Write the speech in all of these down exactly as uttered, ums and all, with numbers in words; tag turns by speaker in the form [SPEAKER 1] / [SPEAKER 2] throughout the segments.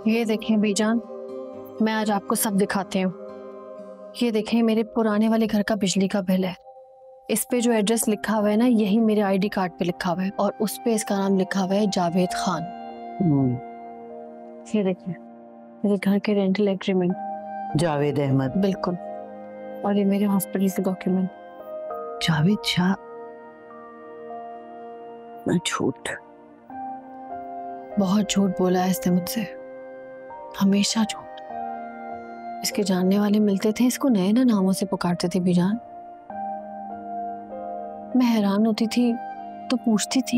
[SPEAKER 1] ये देखें बीजान, मैं आज आपको सब दिखाती हूँ। ये देखें, मेरे पुराने वाले घर का बिजली का बिल है। इस पे जो एड्रेस लिखा हुआ है ना, यही मेरे आईडी कार्ड पे लिखा हुआ है, और उस पे इसका नाम लिखा हुआ है जावेद खान। ये देखें, मेरे घर के रेंटल एग्रीमेंट,
[SPEAKER 2] जावेद अहमद।
[SPEAKER 1] बिल्कुल। और ये मेरे हॉस्पिटल के डॉक्यूमेंट।
[SPEAKER 2] जावेद शाह। झूठ,
[SPEAKER 1] बहुत झूठ बोला है इसने मुझसे, हमेशा झूठ। इसके जानने वाले मिलते थे, इसको नए नए नामों से पुकारते थे बीजान। मैं हैरान होती थी तो पूछती थी,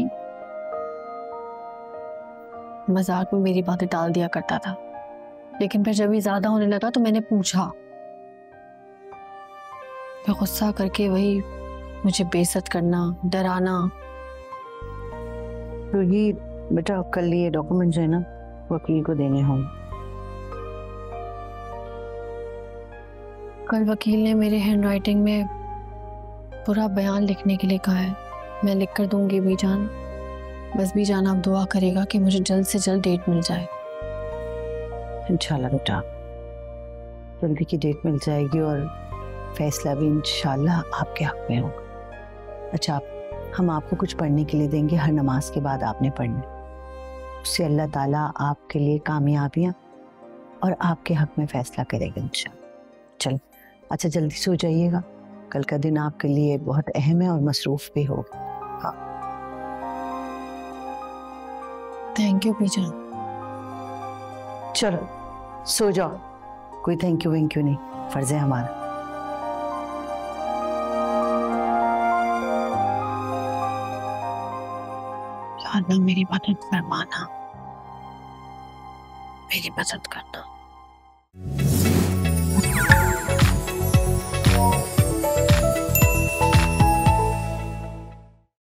[SPEAKER 1] मजाक में मेरी बातें टाल दिया करता था, लेकिन फिर जब ये ज्यादा होने लगा तो मैंने पूछा। फिर गुस्सा करके वही मुझे बेइज्जत करना, डराना।
[SPEAKER 2] तो ये बेटा कल ये डॉक्यूमेंट्स है ना, वकील को देने होंगे।
[SPEAKER 1] कल वकील ने मेरे हैंडराइटिंग में पूरा बयान लिखने के लिए कहा है, मैं लिख कर दूंगी बीजान। बस बीजान आप दुआ करेगा कि मुझे जल्द से जल्द डेट मिल जाए।
[SPEAKER 2] इंशाल्लाह बेटा, जल्दी की डेट मिल जाएगी और फैसला भी इंशाल्लाह आपके हक में होगा। अच्छा, हम आपको कुछ पढ़ने के लिए देंगे, हर नमाज के बाद आपने पढ़ना। उससे अल्लाह ताला आपके लिए कामयाबियाँ और आपके हक में फैसला करेगा इंशाल्लाह। चल अच्छा, जल्दी सो जाइएगा, कल का दिन आपके लिए बहुत अहम है और मसरूफ भी होगा। हाँ,
[SPEAKER 1] थैंक यू बीजान।
[SPEAKER 2] चलो सो जाओ, कोई थैंक यू वैंक यू नहीं, फर्ज है हमारा।
[SPEAKER 1] अल्लाह मेरी मदद फरमाना, मेरी मदद करना।